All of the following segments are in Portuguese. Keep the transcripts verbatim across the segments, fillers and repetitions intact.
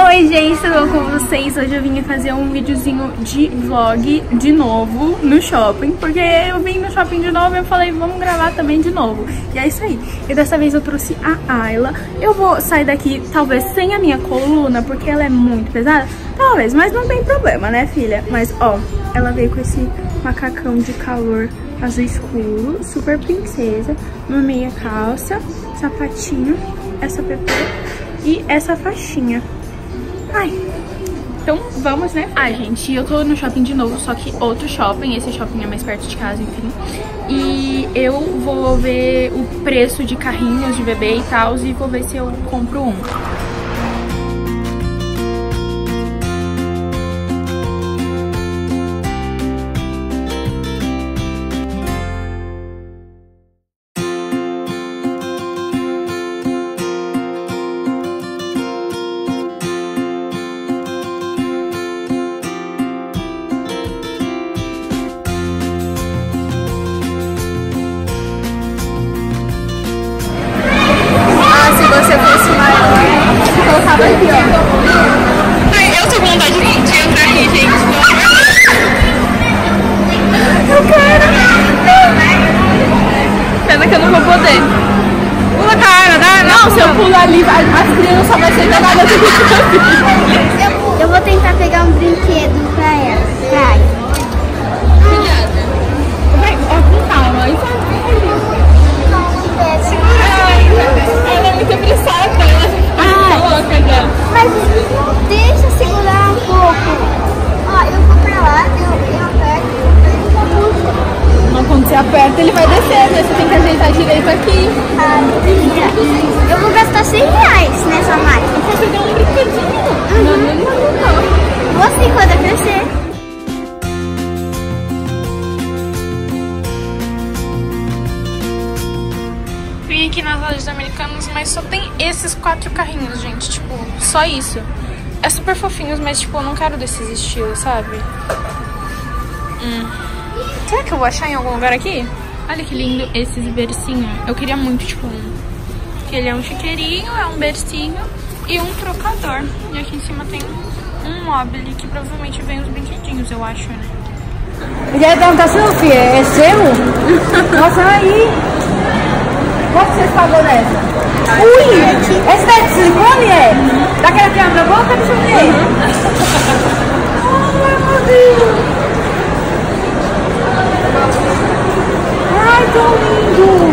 Oi gente, tudo bom com vocês? Hoje eu vim fazer um videozinho de vlog de novo no shopping, porque eu vim no shopping de novo e eu falei, vamos gravar também de novo. E é isso aí. E dessa vez eu trouxe a Ayla. Eu vou sair daqui talvez sem a minha coluna, porque ela é muito pesada. Talvez, mas não tem problema, né, filha? Mas ó, ela veio com esse macacão de calor azul escuro, super princesa, uma meia calça, sapatinho, essa pepe e essa faixinha. Ai, então vamos, né? Ai, gente, eu tô no shopping de novo, só que outro shopping. Esse shopping é mais perto de casa, enfim. E eu vou ver o preço de carrinhos de bebê e tal, e vou ver se eu compro um. Aqui, ó. Ai, eu tô com vontade de entrar aqui, gente. Eu quero. Pena que eu não vou poder. Pula, cara, dá? Não, se eu pular ali, as crianças só vai ser jogadas aqui. Eu vou tentar pegar um brinquedo pra ela. Vai. Cuidado. Vai, ó, com calma. Ela é muito apressada. Mas deixa segurar um pouco. Ó, eu vou pra lá, eu, eu aperto, eu puxo. Não, quando você aperta, ele vai descer, né? Você tem que ajeitar direito aqui. Ah, eu vou gastar cem reais nessa máquina. Você vai pegar um brinquedinho. Uhum. Não, não, não, não. Vou assim quando eu crescer. Vim aqui nas lojas americanas, mas só tem esses quatro carrinhos, gente. Tipo, só isso. É super fofinhos, mas tipo, eu não quero desses estilos, sabe? Hum. Será que eu vou achar em algum lugar aqui? Olha que lindo esses bercinhos. Eu queria muito, tipo, um. Que ele é um chiqueirinho, é um bercinho e um trocador. E aqui em cima tem um mobile que provavelmente vem os brinquedinhos, eu acho, né? Já perguntação, filha, é seu? Nossa, aí. Quanto você pagou nessa? Ui! Esse daí de silicone é? Daquela que abre a boca? Deixa eu ver. Ai, meu Deus! Ai, tão lindo!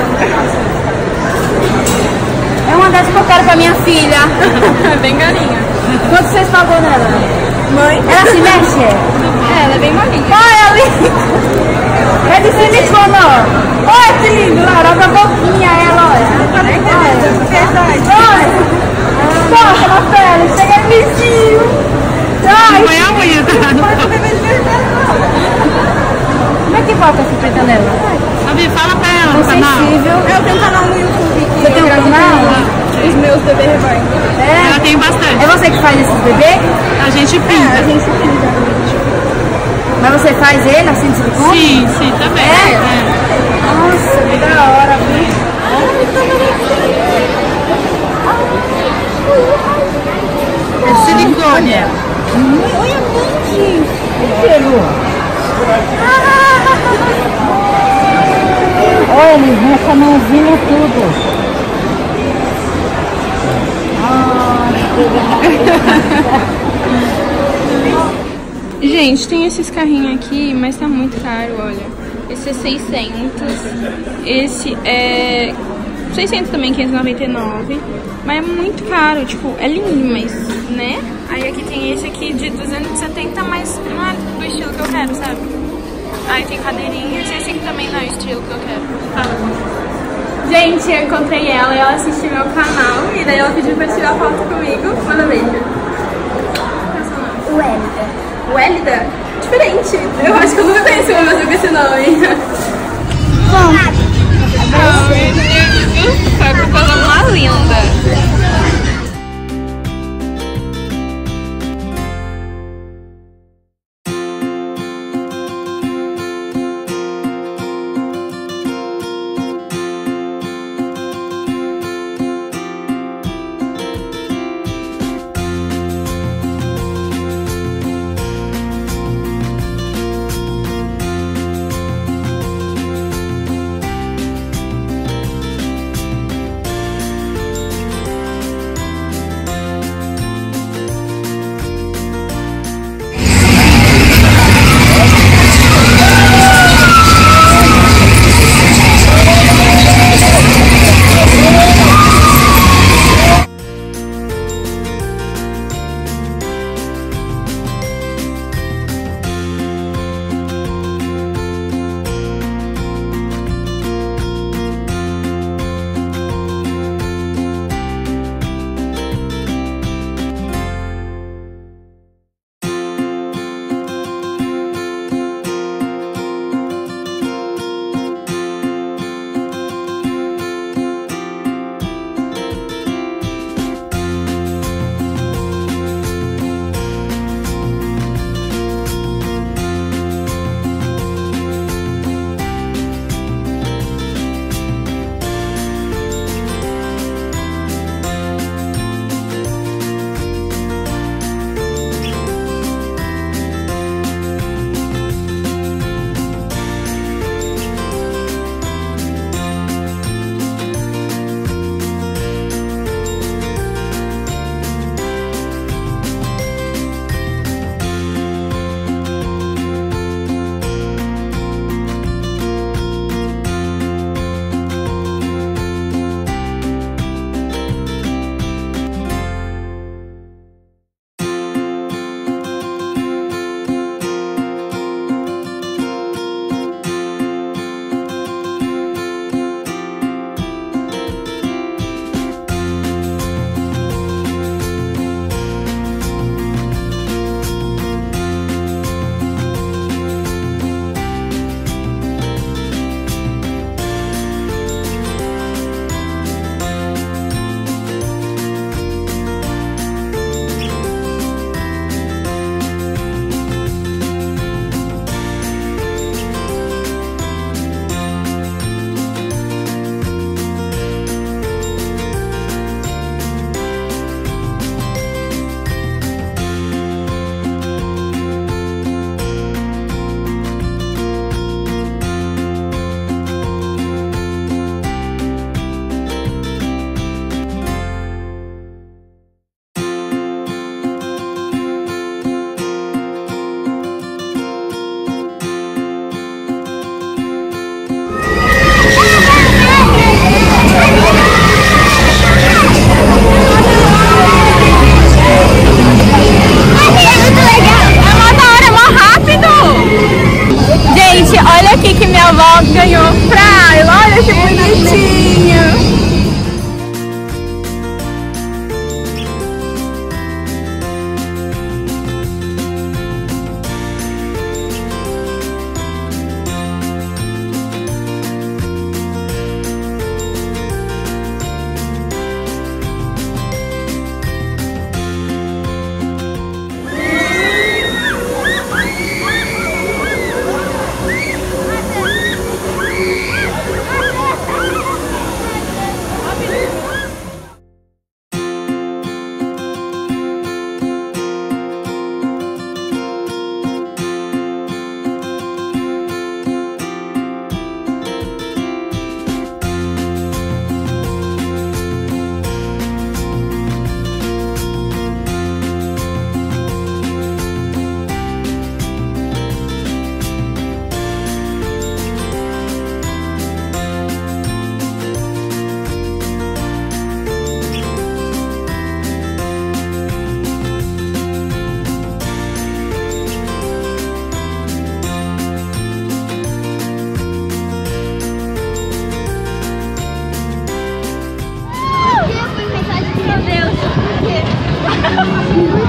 É uma dessas que eu quero pra minha filha. Bem galinha. Quanto vocês pagou nela? Mãe? Ela se mexe? É, ela é bem molinha. Olha ali! É de silicone, ó. Olha que lindo, Laura. Abre a boquinha, ela, olha. Olha. Toca na pele, chega vizinho. Ai. Põe a unha, tá? Como é que bota essa preta nela? Sabe, fala pra ela no canal. canal. Eu tenho um canal no YouTube. Você tem um canal? Os meus bebês rebanho. É? Ela tem bastante. É você que faz esses bebês? A gente pinta. É, a gente pinta. Mas você faz ele assim de silicone? Sim, sim, também. É? É. Nossa, que da hora, viu? É silicone. Olha, gente. Olha, ele vem essa mãozinha tudo. Gente, tem esses carrinhos aqui, mas tá muito caro, olha. Esse é seiscentos, esse é seiscentos também, quinhentos e noventa e nove. Mas é muito caro, tipo, é lindo, mas, né? Aí aqui tem esse aqui de duzentos e setenta, mas não é do estilo que eu quero, sabe? Aí tem cadeirinhas e esse aqui também não é o estilo que eu quero. Tá. Gente, eu encontrei ela e ela assistiu meu canal e daí ela pediu pra tirar foto comigo. Manda beijo. O Elida. Wélida? Diferente. Eu acho que eu nunca conheci uma pessoa com esse nome. Bom. Oh, meu Deus. Foi que coisa mais linda.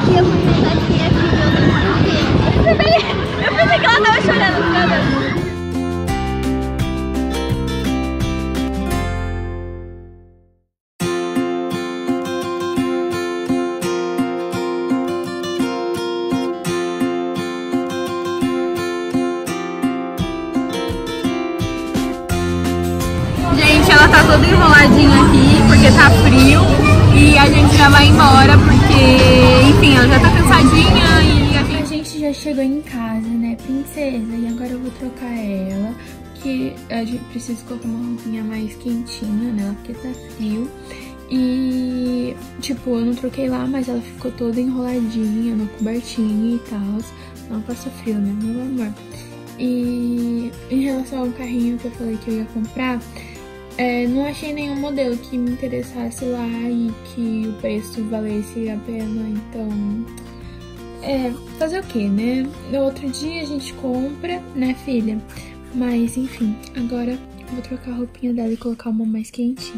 E eu fui tentar tirar aqui, eu não consegui. Eu também, eu pensei que ela tava chorando, cara. Gente, ela tá toda enroladinha aqui porque tá frio e a gente já vai embora porque, enfim, ela já tá cansadinha e a gente... a gente já chegou em casa, né, princesa? E agora eu vou trocar ela, que a gente precisa colocar uma roupinha mais quentinha nela porque tá frio. E, tipo, eu não troquei lá, mas ela ficou toda enroladinha no cobertinho e tal. Não passa frio, né, meu amor? E em relação ao carrinho que eu falei que eu ia comprar, É, não achei nenhum modelo que me interessasse lá e que o preço valesse a pena, então... É, fazer o que, né? No outro dia a gente compra, né, filha? Mas, enfim, agora eu vou trocar a roupinha dela e colocar uma mais quentinha.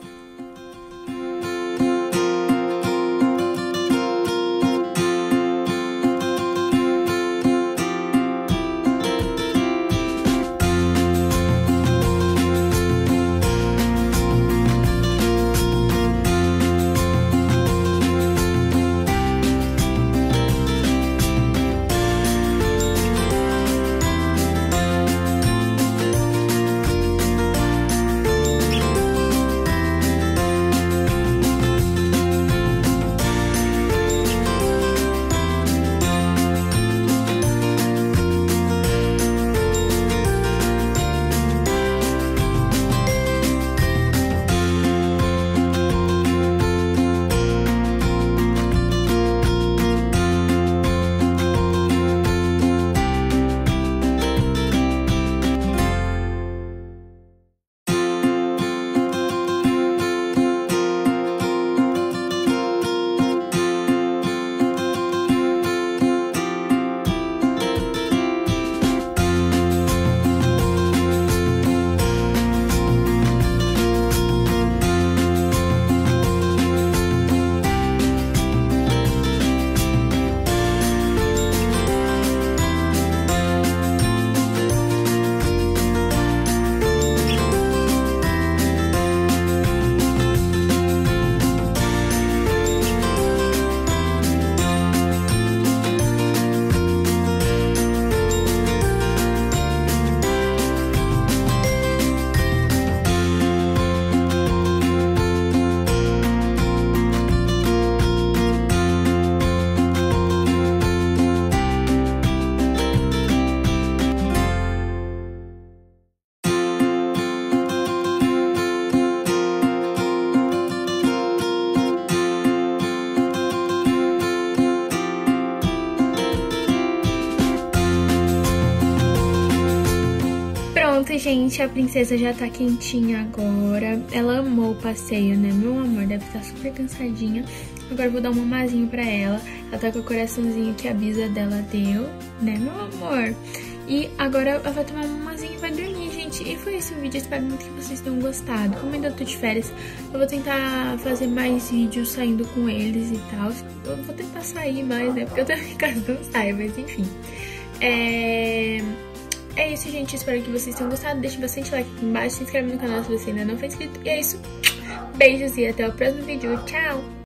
Pronto, gente, a princesa já tá quentinha agora. Ela amou o passeio, né, meu amor? Deve estar super cansadinha. Agora eu vou dar um mamazinho pra ela. Ela tá com o coraçãozinho que a bisa dela deu, né, meu amor? E agora ela vai tomar um mamazinho e vai dormir, gente. E foi esse o vídeo, espero muito que vocês tenham gostado. Como ainda tô de férias, eu vou tentar fazer mais vídeos saindo com eles e tal. Eu vou tentar sair mais, né, porque eu tô em casa, não saio, mas enfim. É... É isso, gente. Espero que vocês tenham gostado. Deixe bastante like aqui embaixo. Se inscreve no canal se você ainda não for inscrito. E é isso. Beijos e até o próximo vídeo. Tchau!